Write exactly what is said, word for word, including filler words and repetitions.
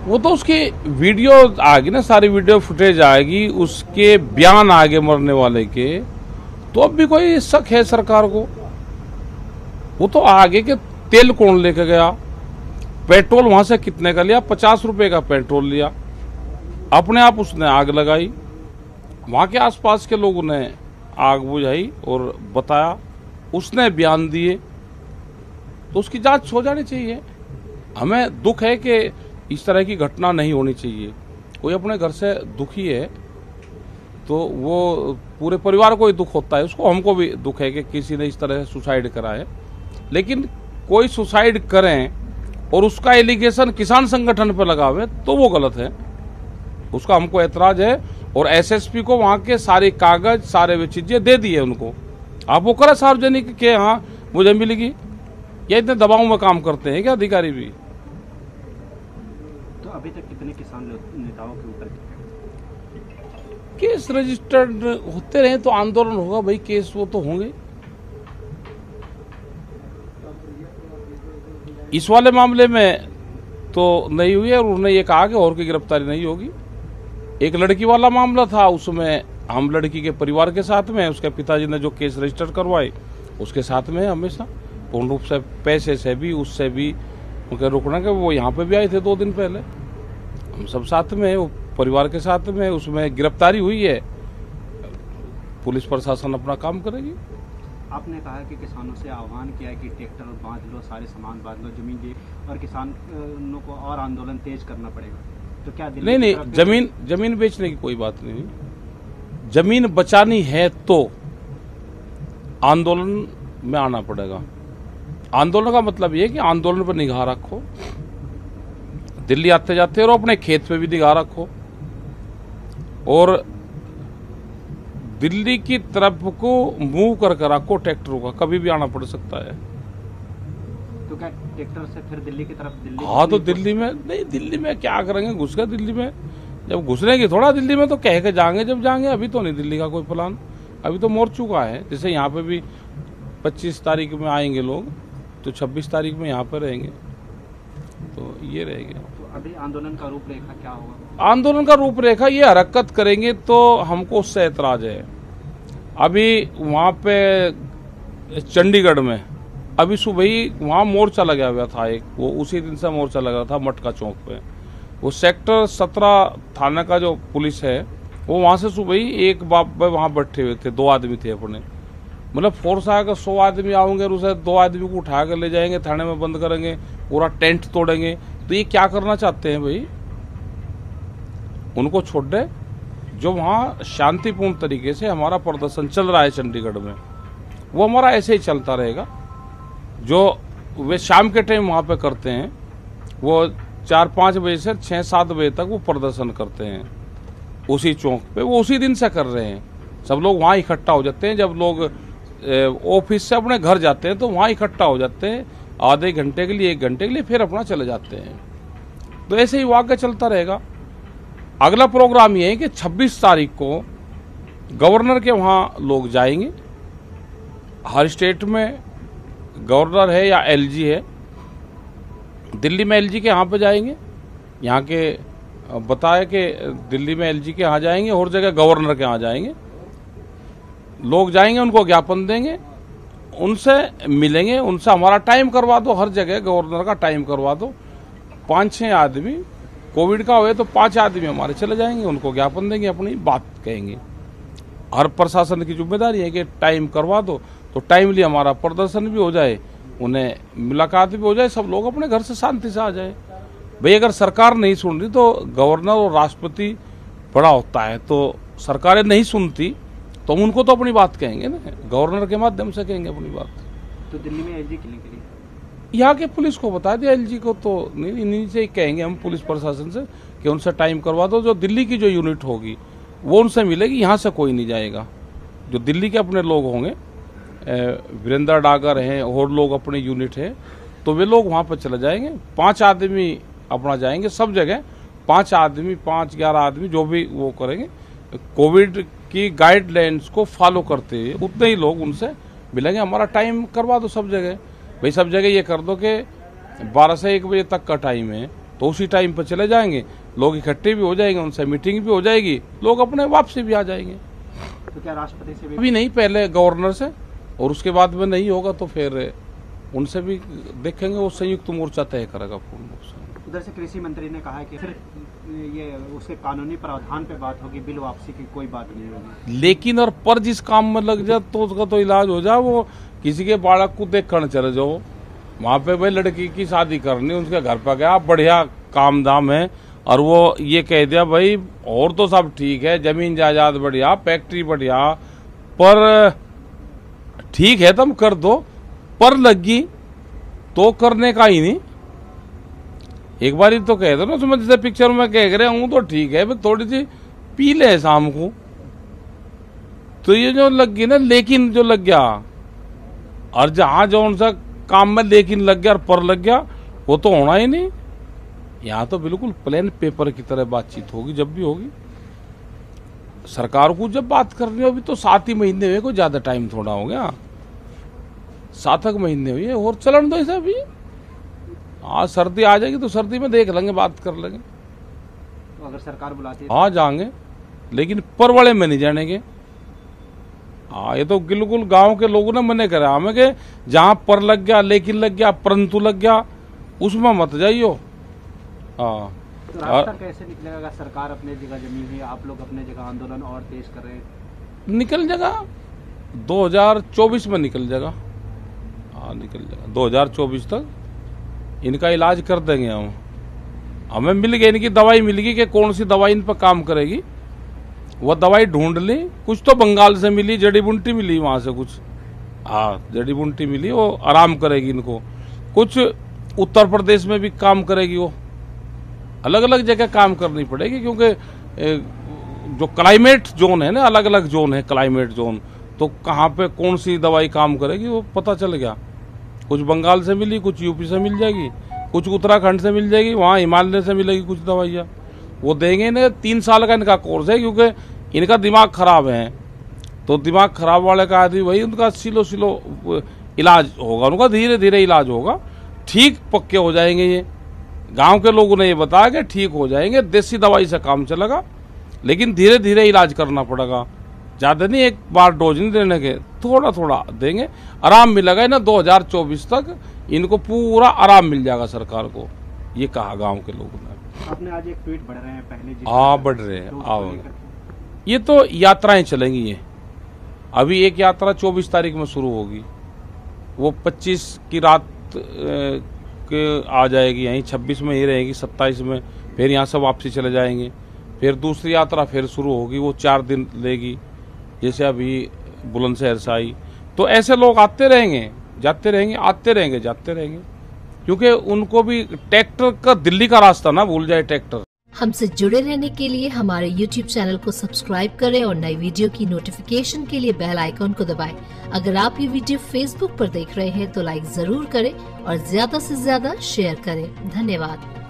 वो तो उसकी वीडियो आएगी ना, सारी वीडियो फुटेज आएगी, उसके बयान आगे मरने वाले के, तो अब भी कोई शक है सरकार को? वो तो आगे के तेल कौन लेके गया, पेट्रोल वहां से कितने का लिया, पचास रुपए का पेट्रोल लिया, अपने आप उसने आग लगाई, वहां के आसपास के लोगों ने आग बुझाई और बताया, उसने बयान दिए, तो उसकी जांच हो जानी चाहिए। हमें दुख है कि इस तरह की घटना नहीं होनी चाहिए। कोई अपने घर से दुखी है तो वो पूरे परिवार को ही दुख होता है, उसको, हमको भी दुख है कि किसी ने इस तरह से सुसाइड करा है। लेकिन कोई सुसाइड करें और उसका एलिगेशन किसान संगठन पर लगावे तो वो गलत है, उसका हमको ऐतराज है। और एसएसपी को वहां के सारे कागज, सारे वे चीजें दे दिए उनको, आप वो करें सार्वजनिक के हाँ मुझे मिलेगी। या इतने दबाव में काम करते हैं क्या अधिकारी भी? तो अभी तक कितने किसान नेताओं के ऊपर केस रजिस्टर्ड होते रहे तो आंदोलन होगा भाई, केस वो तो होंगे। इस वाले मामले में तो नहीं हुई है और उन्होंने ये कहा कि और की गिरफ्तारी नहीं होगी। एक लड़की वाला मामला था, उसमें हम लड़की के परिवार के साथ में, उसके पिताजी ने जो केस रजिस्टर करवाए उसके साथ में हमेशा पूर्ण रूप से, पैसे से भी, उससे भी उनके रुकना के, वो यहाँ पे भी आए थे दो दिन पहले, हम सब साथ में, वो परिवार के साथ में, उसमें गिरफ्तारी हुई है। पुलिस प्रशासन अपना काम करेगी। आपने कहा कि किसानों से आह्वान किया है कि ट्रैक्टर बांध लो, सारे सामान बांध लो, जमीन दे, और किसानों को और आंदोलन तेज करना पड़ेगा, तो क्या दिल्ली नहीं नहीं, जमीन जमीन बेचने की कोई बात नहीं, जमीन बचानी है तो आंदोलन में आना पड़ेगा। आंदोलन का मतलब ये है कि आंदोलन पर निगाह रखो, दिल्ली आते जाते रहो, अपने खेत पे भी निगाह रखो, और दिल्ली की तरफ को मूव कर कर रखो ट्रैक्टरों का, कभी भी आना पड़ सकता है। तो क्या ट्रैक्टर से फिर दिल्ली की तरफ? दिल्ली हाँ, तो दिल्ली में नहीं, दिल्ली में क्या करेंगे, घुस गए दिल्ली में, जब घुसने की थोड़ा दिल्ली में तो कह के जाएंगे जब जाएंगे, अभी तो नहीं दिल्ली का कोई प्लान, अभी तो मोड़ चुका है। जैसे यहाँ पे भी पच्चीस तारीख में आएंगे लोग, तो छब्बीस तारीख में यहाँ पर रहेंगे, तो ये रहेंगे। तो अभी आंदोलन का रूपरेखा क्या होगा? आंदोलन का रूपरेखा, ये हरकत करेंगे तो हमको उससे ऐतराज है। अभी वहाँ पे चंडीगढ़ में अभी सुबह ही वहाँ मोर्चा लगा हुआ था एक, वो उसी दिन से मोर्चा लगा था मटका चौक पे, वो सेक्टर सत्रह थाना का जो पुलिस है, वो वहाँ से सुबह ही एक बाप वहाँ बैठे हुए थे, दो आदमी थे अपने, मतलब फोर्स आएगा, सौ आदमी आओगे और उसे दो आदमी को उठा कर ले जाएंगे, थाने में बंद करेंगे, पूरा टेंट तोड़ेंगे। तो ये क्या करना चाहते हैं भाई? उनको छोड़ दे, जो वहाँ शांतिपूर्ण तरीके से हमारा प्रदर्शन चल रहा है चंडीगढ़ में, वो हमारा ऐसे ही चलता रहेगा। जो वे शाम के टाइम वहाँ पे करते हैं, वो चार पाँच बजे से छः सात बजे तक वो प्रदर्शन करते हैं उसी चौक पे, वो उसी दिन से कर रहे हैं। सब लोग वहाँ इकट्ठा हो जाते हैं, जब लोग ऑफिस से अपने घर जाते हैं तो वहाँ इकट्ठा हो जाते हैं आधे घंटे के लिए, एक घंटे के लिए, फिर अपना चले जाते हैं। तो ऐसे ही वाक़या चलता रहेगा। अगला प्रोग्राम ये है कि छब्बीस तारीख को गवर्नर के वहाँ लोग जाएंगे, हर स्टेट में गवर्नर है या एलजी है, दिल्ली में एलजी के यहाँ पे जाएंगे, यहाँ के बताया कि दिल्ली में एलजी के यहाँ जाएंगे, और जगह गवर्नर के यहाँ जाएंगे, लोग जाएंगे, उनको ज्ञापन देंगे, उनसे मिलेंगे, उनसे हमारा टाइम करवा दो, हर जगह गवर्नर का टाइम करवा दो। पाँच छः आदमी, कोविड का हुए तो पाँच आदमी हमारे चले जाएंगे, उनको ज्ञापन देंगे, अपनी बात कहेंगे। हर प्रशासन की जिम्मेदारी है कि टाइम करवा दो, तो टाइमली हमारा प्रदर्शन भी हो जाए, उन्हें मुलाकात भी हो जाए, सब लोग अपने घर से शांति से आ जाए। भाई अगर सरकार नहीं सुन रही तो गवर्नर और राष्ट्रपति बड़ा होता है, तो सरकारें नहीं सुनती तो उनको तो अपनी बात कहेंगे ना, गवर्नर के माध्यम से कहेंगे अपनी बात। तो दिल्ली में एलजी के लिए यहाँ के पुलिस को बता दिया, एलजी को तो नहीं, इन्हीं से ही कहेंगे हम पुलिस प्रशासन से कि उनसे टाइम करवा दो, जो दिल्ली की जो यूनिट होगी वो उनसे मिलेगी, यहाँ से कोई नहीं जाएगा। जो दिल्ली के अपने लोग होंगे, वीरेंद्र डागर हैं और लोग अपने यूनिट है, तो वे लोग वहाँ पर चले जाएंगे। पाँच आदमी अपना जाएंगे, सब जगह पाँच आदमी, पाँच ग्यारह आदमी, जो भी वो करेंगे, कोविड की गाइडलाइंस को फॉलो करते हुए उतने ही लोग उनसे मिलेंगे। हमारा टाइम करवा दो सब जगह, भाई सब जगह ये कर दो कि बारह से एक बजे तक का टाइम है, तो उसी टाइम पर चले जाएंगे, लोग इकट्ठे भी हो जाएंगे, उनसे मीटिंग भी हो जाएगी, लोग अपने वापसी भी आ जाएंगे। तो क्या राष्ट्रपति से भी अभी नहीं, पहले गवर्नर से, और उसके बाद में नहीं होगा तो फिर उनसे भी देखेंगे, वो संयुक्त मोर्चा तय करेगा पूर्ण रूप से। उधर से कृषि मंत्री ने कहा है कि फिर ये उसके कानूनी प्रावधान पे बात होगी, बिल वापसी की कोई बात नहीं होगी। लेकिन और पर जिस काम में लग जाए तो उसका तो इलाज हो जाए। वो किसी के बालक को देख कर चले जाओ, वहाँ पे भाई लड़की की शादी करनी, उसके घर पर गया, बढ़िया काम दाम है, और वो ये कह दिया भाई और तो सब ठीक है, जमीन जायदाद बढ़िया, फैक्ट्री बढ़िया, पर ठीक है तुम कर दो, पर लगी तो करने का ही नहीं। एक बार ही तो कह दो ना, उसमें जैसे पिक्चर में कह रहे हूँ तो ठीक है, थोड़ी सी पी ले शाम को, तो ये जो लग गई ना लेकिन जो लग गया, और जहां जो उनसा काम में लेकिन लग गया और पर लग गया, वो तो होना ही नहीं। यहाँ तो बिल्कुल प्लेन पेपर की तरह बातचीत होगी, जब भी होगी सरकार को जब बात करनी हो। अभी तो सात ही महीने हुए, कोई ज्यादा टाइम थोड़ा हो गया, सात तक महीने हुए, और चलन दो इसे अभी। हाँ सर्दी आ जाएगी तो सर्दी में देख लेंगे, बात कर लेंगे। तो अगर सरकार बुलाती है हाँ जाएंगे, लेकिन पर वाले में नहीं जानेंगे। हाँ ये तो बिल्कुल गांव के लोगों ने मने करा हमें कि जहां पर लग गया, लेकिन लग गया, परंतु लग गया, उसमें मत जाइयो। हाँ तो रास्ता कैसे निकलेगा? अगर सरकार अपने जगह जमी हुई, आप लोग अपने जगह आंदोलन और तेज कर रहे हैं, निकल जाएगा, दो हज़ार चौबीस में निकल जाएगा। हाँ निकल जाएगा, दो हज़ार चौबीस तक इनका इलाज कर देंगे हम। हमें मिल गई, इनकी दवाई मिल गई कि कौन सी दवाई इन पर काम करेगी, वो दवाई ढूंढ ली। कुछ तो बंगाल से मिली, जड़ी बूटी मिली वहां से कुछ, हाँ जड़ी बूटी मिली, वो आराम करेगी इनको। कुछ उत्तर प्रदेश में भी काम करेगी, वो अलग अलग जगह काम करनी पड़ेगी, क्योंकि जो क्लाइमेट जोन है ना, अलग अलग जोन है क्लाइमेट जोन, तो कहाँ पे कौन सी दवाई काम करेगी वो पता चल गया। कुछ बंगाल से मिली, कुछ यूपी से मिल जाएगी, कुछ उत्तराखंड से मिल जाएगी, वहाँ हिमालय से मिलेगी कुछ दवाइयाँ, वो देंगे ना। तीन साल का इनका कोर्स है, क्योंकि इनका दिमाग खराब है, तो दिमाग खराब वाले का आदमी वही, उनका सिलो सिलो इलाज होगा, उनका धीरे धीरे इलाज होगा, ठीक पक्के हो जाएंगे। ये गांव के लोगों ने ये बताया कि ठीक हो जाएंगे, देसी दवाई से काम चलेगा, लेकिन धीरे धीरे इलाज करना पड़ेगा, ज्यादा नहीं, एक बार डोज नहीं देने के, थोड़ा थोड़ा देंगे, आराम मिलेगा ना। दो हज़ार चौबीस तक इनको पूरा आराम मिल जाएगा सरकार को, ये कहा गांव के लोगों ने। आपने आज एक ट्वीट बढ़ रहे हैं, पहले हाँ बढ़ रहे हैं, आओ ये तो यात्राएं चलेंगी। ये अभी एक यात्रा चौबीस तारीख में शुरू होगी, वो पच्चीस की रात के आ जाएगी, यहीं छब्बीस में ही रहेगी, सत्ताईस में फिर यहाँ से वापसी चले जाएंगे। फिर दूसरी यात्रा फिर शुरू होगी, वो चार दिन लेगी, जैसे अभी बुलंदशहर से आई। तो ऐसे लोग आते रहेंगे, जाते रहेंगे, आते रहेंगे, जाते रहेंगे, क्योंकि उनको भी ट्रैक्टर का दिल्ली का रास्ता ना भूल जाए ट्रैक्टर। हमसे जुड़े रहने के लिए हमारे यूट्यूब चैनल को सब्सक्राइब करें और नई वीडियो की नोटिफिकेशन के लिए बेल आइकॉन को दबाएं। अगर आप ये वीडियो फेसबुक पर देख रहे हैं तो लाइक जरूर करें और ज्यादा से ज्यादा शेयर करें। धन्यवाद।